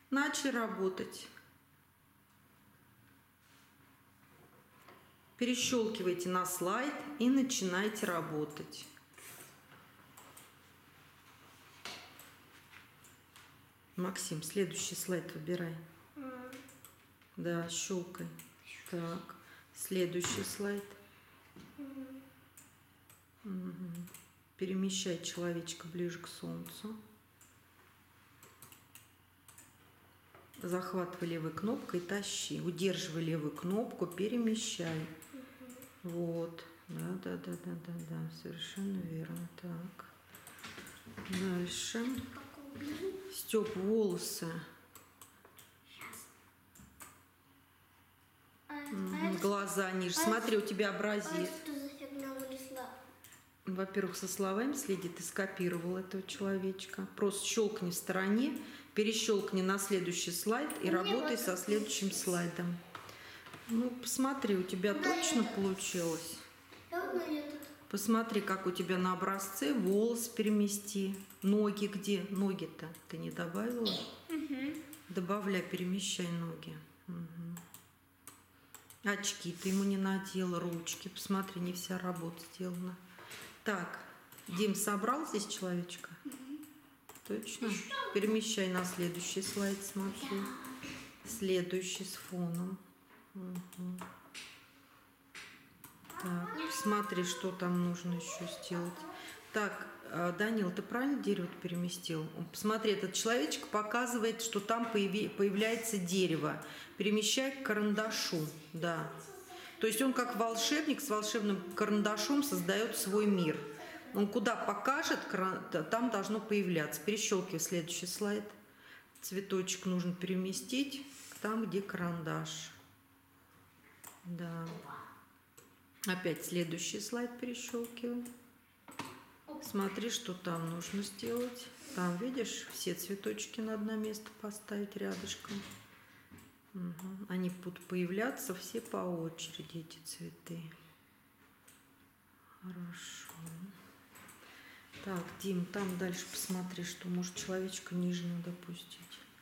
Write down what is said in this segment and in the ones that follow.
Начали работать. Перещелкивайте на слайд и начинайте работать. Максим, следующий слайд выбирай. Да, щелкай. Так, следующий слайд. Угу. Перемещай человечка ближе к солнцу. Захватывай левой кнопкой, тащи. Удерживай левую кнопку, перемещай. Вот. Да, совершенно верно. Так. Дальше. Стёп, волосы. Глаза ниже. Смотри, у тебя образец. Во-первых, со словами следи, ты скопировал этого человечка. Просто щелкни в стороне, перещелкни на следующий слайд и работай со следующим слайдом. Ну, посмотри, у тебя точно получилось? Посмотри, как у тебя на образце волос перемести. Ноги где? Ноги-то ты не добавила? Добавляй, перемещай ноги. Очки ты ему не надела, ручки. Посмотри, не вся работа сделана. Так, Дим, собрал здесь человечка? Точно? Перемещай на следующий слайд, смотри. Следующий с фоном. Так, смотри, что там нужно еще сделать. Так, Данил, ты правильно дерево переместил? Посмотри, этот человечек показывает, что там появляется дерево. Перемещай к карандашу, да. То есть он как волшебник с волшебным карандашом создает свой мир. Он куда покажет, там должно появляться. Перещелкивай следующий слайд. Цветочек нужно переместить там, где карандаш. Да. Опять следующий слайд перещелкивай. Смотри, что там нужно сделать. Там, видишь, все цветочки на одно место поставить рядышком. Угу. Они будут появляться все по очереди, эти цветы. Хорошо. Так, Дим, там дальше посмотри, что может человечка нижнего допустить.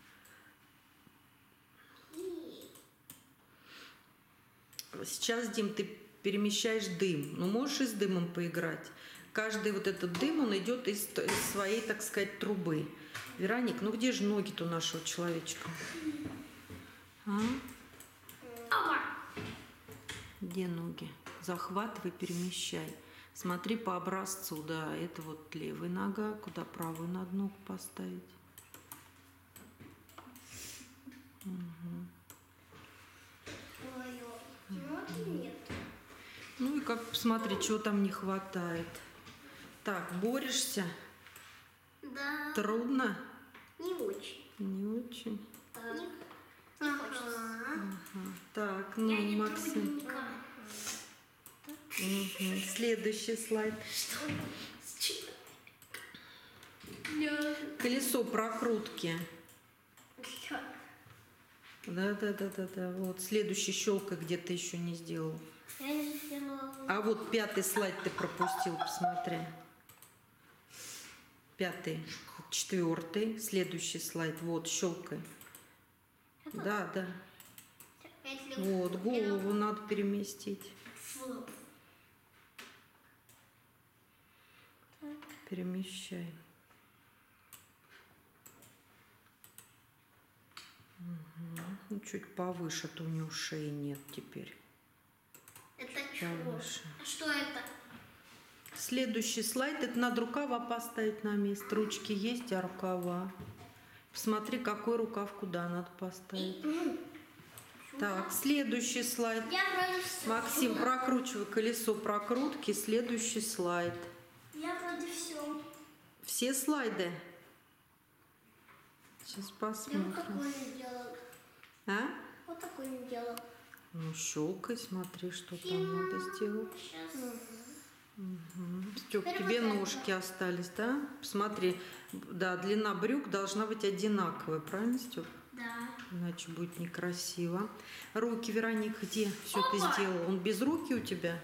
Сейчас, Дим, ты перемещаешь дым. Ну, можешь и с дымом поиграть. Каждый вот этот дым, он идет из своей, так сказать, трубы. Вероник, ну где же ноги-то у нашего человечка? А? Где ноги? Захватывай, перемещай. Смотри по образцу, да, это вот левая нога, куда правую надо ногу поставить. Угу. Ну и как посмотри, чего там не хватает. Так, борешься? Да. Трудно? Не очень. Не очень. Не хочется. Ага. Так, ну, Максим. Угу. Следующий слайд. Колесо прокрутки. Да. Вот следующий щелкай, где ты еще не сделал. А вот пятый слайд ты пропустил, посмотри. Пятый, четвертый, следующий слайд. Вот, щелкай. Да. Вот, голову надо переместить. Перемещай. Угу. Ну, чуть повыше, а то у него шеи нет теперь. Это что? А что это? Следующий слайд. Это надо рукава поставить на место. Ручки есть, а рукава. Посмотри, какой рукав куда надо поставить. Так, следующий слайд. Максим, прокручивай колесо прокрутки. Следующий слайд. Я вроде все. Все слайды? Сейчас посмотрим. Вот такой не делал. А? Вот такой не делал. Ну, щелкай, смотри, что там надо сделать. Сейчас. Угу. Стёп, тебе ножки остались, да? Посмотри, да, длина брюк должна быть одинаковая, правильно, Стёп? Да. Иначе будет некрасиво. Руки, Вероника, где? Все ты сделал. Он без руки у тебя?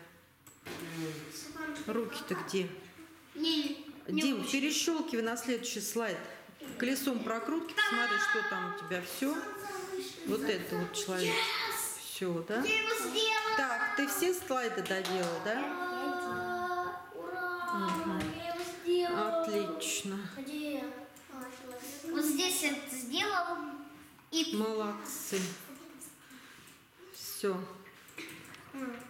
Руки-то где? Не Дим, перещелкивай на следующий слайд. Колесом прокрутки, посмотри, что там у тебя. Все. Вот это вот человек. Все, да? Я его сделала. Так, ты все слайды доделала, да? Ура! Я его сделала. Отлично. Где? Вот здесь это сделал. И Молодцы. Все.